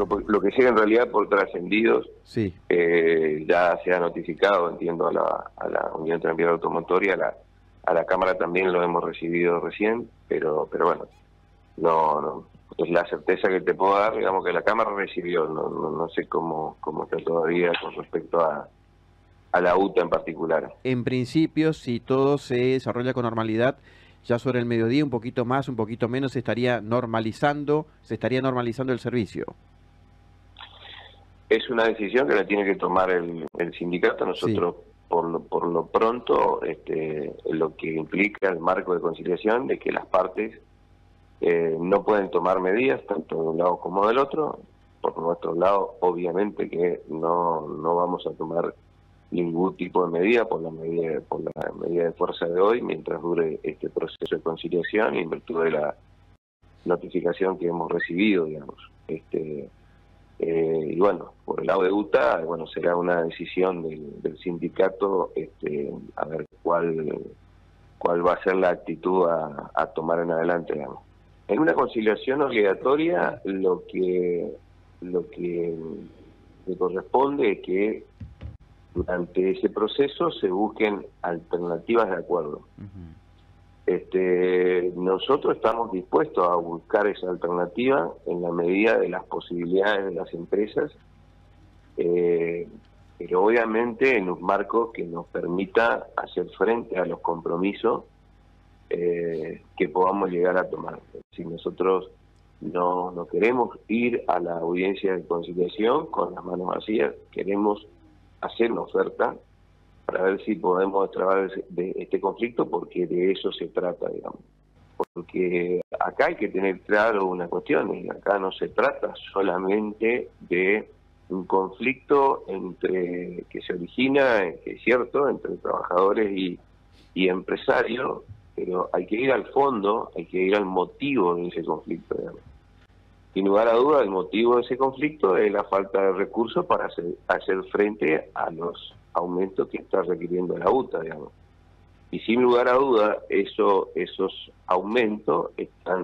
Lo que llega en realidad por trascendidos, Sí. ya se ha notificado, entiendo, a la Unión Tranviaria Automotor y a la Cámara también lo hemos recibido recién, pero bueno, no es la certeza que te puedo dar, digamos que la Cámara recibió, no sé cómo está todavía con respecto a la UTA en particular. En principio, si todo se desarrolla con normalidad, ya sobre el mediodía, un poquito más, un poquito menos, se estaría normalizando el servicio. Es una decisión que la tiene que tomar el sindicato. Sí. Nosotros, por lo pronto, lo que implica el marco de conciliación de que las partes no pueden tomar medidas, tanto de un lado como del otro. Por nuestro lado, obviamente que no vamos a tomar ningún tipo de medida por la medida de fuerza de hoy, mientras dure este proceso de conciliación y en virtud de la notificación que hemos recibido, digamos. Y bueno, por el lado de UTA, bueno, será una decisión del sindicato, a ver cuál va a ser la actitud a tomar en adelante, digamos. En una conciliación obligatoria, lo que le corresponde es que durante ese proceso se busquen alternativas de acuerdo. Nosotros estamos dispuestos a buscar esa alternativa en la medida de las posibilidades de las empresas, pero obviamente en un marco que nos permita hacer frente a los compromisos que podamos llegar a tomar. Si nosotros no queremos ir a la audiencia de conciliación con las manos vacías, queremos hacer una oferta para ver si podemos destrabar de este conflicto, porque de eso se trata, digamos. Porque acá hay que tener claro una cuestión, y acá no se trata solamente de un conflicto que se origina, que es cierto, entre trabajadores y empresarios, pero hay que ir al fondo, hay que ir al motivo de ese conflicto, digamos. Sin lugar a duda, el motivo de ese conflicto es la falta de recursos para hacer frente a los aumentos que está requiriendo la UTA, digamos. Y sin lugar a duda, esos aumentos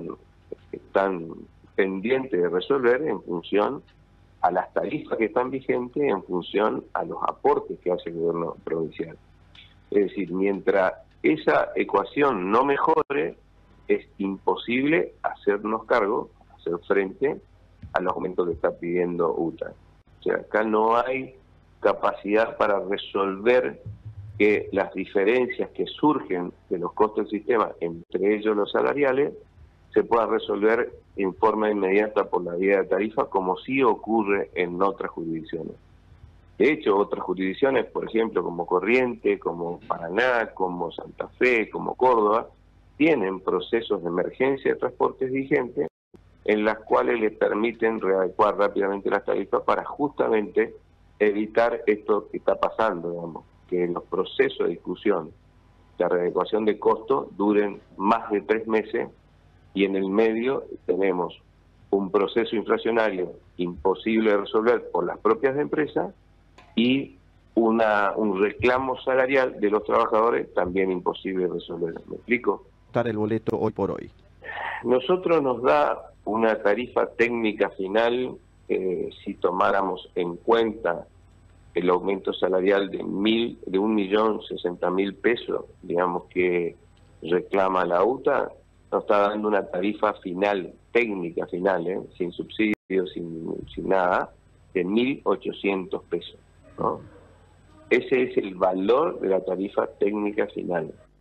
están pendientes de resolver en función a las tarifas que están vigentes, en función a los aportes que hace el gobierno provincial. Es decir, mientras esa ecuación no mejore, es imposible hacernos cargo, hacer frente a los aumentos que está pidiendo UTA. O sea, acá no hay capacidad para resolver que las diferencias que surgen de los costos del sistema, entre ellos los salariales, se puedan resolver en forma inmediata por la vía de tarifa, como sí ocurre en otras jurisdicciones. De hecho, otras jurisdicciones, por ejemplo, como Corrientes, como Paraná, como Santa Fe, como Córdoba, tienen procesos de emergencia de transportes vigentes en las cuales les permiten readecuar rápidamente las tarifas para justamente evitar esto que está pasando, digamos, que los procesos de discusión de readecuación de costos duren más de 3 meses y en el medio tenemos un proceso inflacionario imposible de resolver por las propias empresas y un reclamo salarial de los trabajadores también imposible de resolver. ¿Me explico? Dar el boleto hoy por hoy. Nosotros nos da una tarifa técnica final, si tomáramos en cuenta el aumento salarial de 1.060.000 pesos, digamos, que reclama la UTA, nos está dando una tarifa final, técnica final, sin subsidios, sin nada, de 1.800 pesos, ¿no? Ese es el valor de la tarifa técnica final.